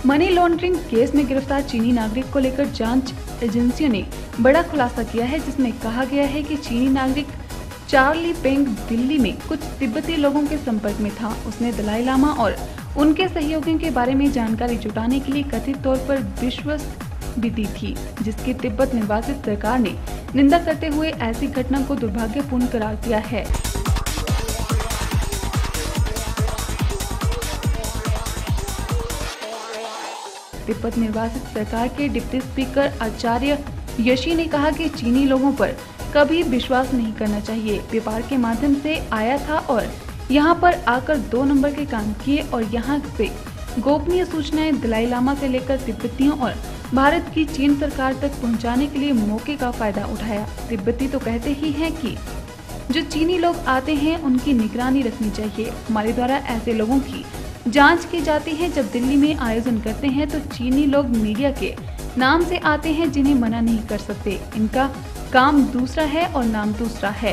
Money laundering case में गिरफ्तार चीनी नागरिक को लेकर जांच एजेंसियों ने बड़ा खुलासा किया है, जिसमें कहा गया है कि चीनी नागरिक चार्ली पेंग दिल्ली में कुछ तिब्बती लोगों के संपर्क में था। उसने दलाई लामा और उनके सहयोगियों के बारे में जानकारी जुटाने के लिए कथित तौर पर विश्वस्त भी दी थी, जिसकी तिब्बत निर्वासित सरकार ने निंदा करते हुए ऐसी घटना को दुर्भाग्यपूर्ण करार दिया है। तिब्बत निर्वासित सरकार के डिप्टी स्पीकर आचार्य यशी ने कहा कि चीनी लोगों पर कभी विश्वास नहीं करना चाहिए। व्यापार के माध्यम से आया था और यहाँ पर आकर 2 नंबर के काम किए और यहाँ से गोपनीय सूचनाएं दलाई लामा से लेकर तिब्बतियों और भारत की चीन सरकार तक पहुँचाने के लिए मौके का फायदा उठाया। तिब्बती तो कहते ही हैं कि जो चीनी लोग आते हैं उनकी निगरानी रखनी चाहिए। हमारे द्वारा ऐसे लोगों की जांच की जाती है। जब दिल्ली में आयोजन करते हैं तो चीनी लोग मीडिया के नाम से आते हैं, जिन्हें मना नहीं कर सकते। इनका काम दूसरा है और नाम दूसरा है।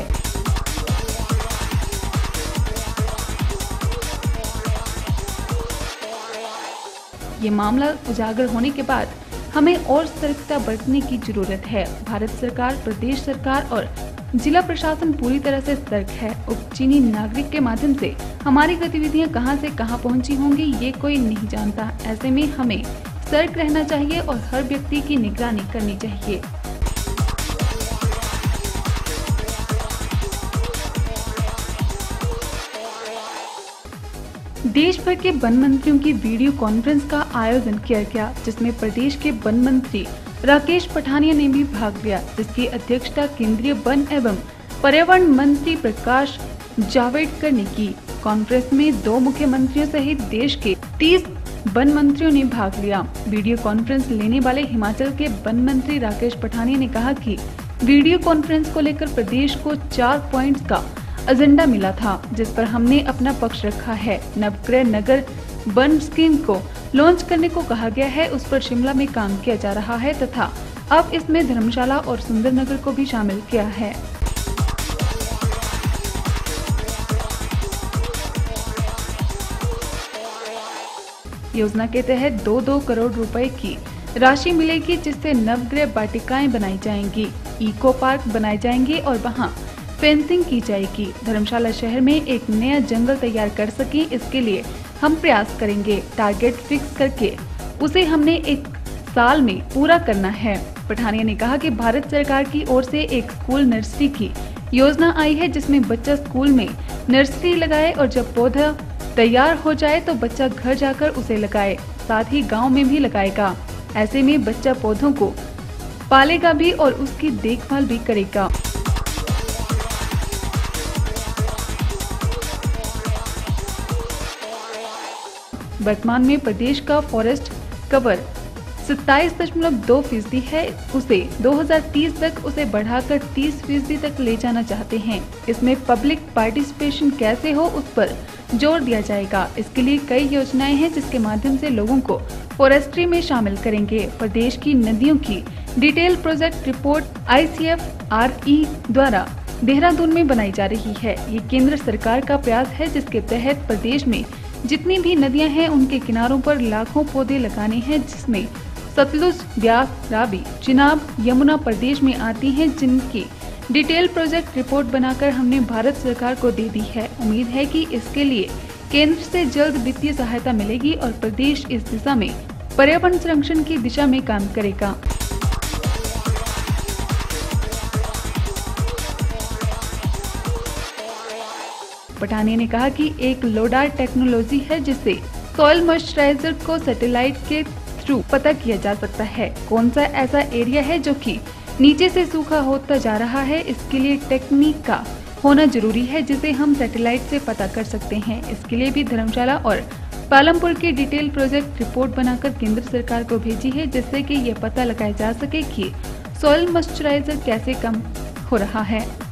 ये मामला उजागर होने के बाद हमें और सतर्कता बरतने की जरूरत है। भारत सरकार, प्रदेश सरकार और जिला प्रशासन पूरी तरह से सतर्क है। उप चीनी नागरिक के माध्यम से हमारी गतिविधियां कहां से कहां पहुंची होंगी, ये कोई नहीं जानता। ऐसे में हमें सतर्क रहना चाहिए और हर व्यक्ति की निगरानी करनी चाहिए। देश भर के वन मंत्रियों की वीडियो कॉन्फ्रेंस का आयोजन किया गया, जिसमें प्रदेश के वन मंत्री राकेश पठानिया ने भी भाग लिया, जिसकी अध्यक्षता केंद्रीय वन एवं पर्यावरण मंत्री प्रकाश जावड़ेकर ने की। कॉन्फ्रेंस में 2 मुख्यमंत्रियों सहित देश के 30 वन मंत्रियों ने भाग लिया। वीडियो कॉन्फ्रेंस लेने वाले हिमाचल के वन मंत्री राकेश पठानिया ने कहा कि वीडियो कॉन्फ्रेंस को लेकर प्रदेश को 4 पॉइंट्स का एजेंडा मिला था, जिस पर हमने अपना पक्ष रखा है। नवग्रह नगर वन स्कीम को लॉन्च करने को कहा गया है, उस पर शिमला में काम किया जा रहा है तथा अब इसमें धर्मशाला और सुंदरनगर को भी शामिल किया है। योजना के तहत 2-2 करोड़ रुपए की राशि मिलेगी, जिससे नवग्रह वाटिकाएं बनाई जाएंगी, इको पार्क बनाए जाएंगे और वहां फेंसिंग की जाएगी। धर्मशाला शहर में एक नया जंगल तैयार कर सके, इसके लिए हम प्रयास करेंगे। टारगेट फिक्स करके उसे हमने 1 साल में पूरा करना है। पठानिया ने कहा कि भारत सरकार की ओर से एक स्कूल नर्सरी की योजना आई है, जिसमें बच्चा स्कूल में नर्सरी लगाए और जब पौधा तैयार हो जाए तो बच्चा घर जाकर उसे लगाए, साथ ही गाँव में भी लगाएगा। ऐसे में बच्चा पौधों को पालेगा भी और उसकी देखभाल भी करेगा। वर्तमान में प्रदेश का फॉरेस्ट कवर 27.2% है। उसे 2030 तक उसे बढ़ाकर 30% तक ले जाना चाहते हैं। इसमें पब्लिक पार्टिसिपेशन कैसे हो, उस पर जोर दिया जाएगा। इसके लिए कई योजनाएं हैं, जिसके माध्यम से लोगों को फॉरेस्ट्री में शामिल करेंगे। प्रदेश की नदियों की डिटेल प्रोजेक्ट रिपोर्ट ICFRE द्वारा देहरादून में बनाई जा रही है। ये केंद्र सरकार का प्रयास है, जिसके तहत प्रदेश में जितनी भी नदियां हैं उनके किनारों पर लाखों पौधे लगाने हैं, जिसमें सतलुज, ब्यास, रावी, चिनाब, यमुना प्रदेश में आती हैं, जिनकी डिटेल प्रोजेक्ट रिपोर्ट बनाकर हमने भारत सरकार को दे दी है। उम्मीद है कि इसके लिए केंद्र से जल्द वित्तीय सहायता मिलेगी और प्रदेश इस दिशा में पर्यावरण संरक्षण की दिशा में काम करेगा। पठानिया ने कहा कि एक लोडार टेक्नोलॉजी है, जिससे सॉइल मॉइस्चराइजर को सैटेलाइट के थ्रू पता किया जा सकता है कौन सा ऐसा एरिया है जो कि नीचे से सूखा होता जा रहा है। इसके लिए टेक्निक का होना जरूरी है, जिसे हम सैटेलाइट से पता कर सकते हैं। इसके लिए भी धर्मशाला और पालमपुर की डिटेल प्रोजेक्ट रिपोर्ट बनाकर केंद्र सरकार को भेजी है, जिससे कि ये पता लगाया जा सके कि सॉइल मॉइस्चराइजर कैसे कम हो रहा है।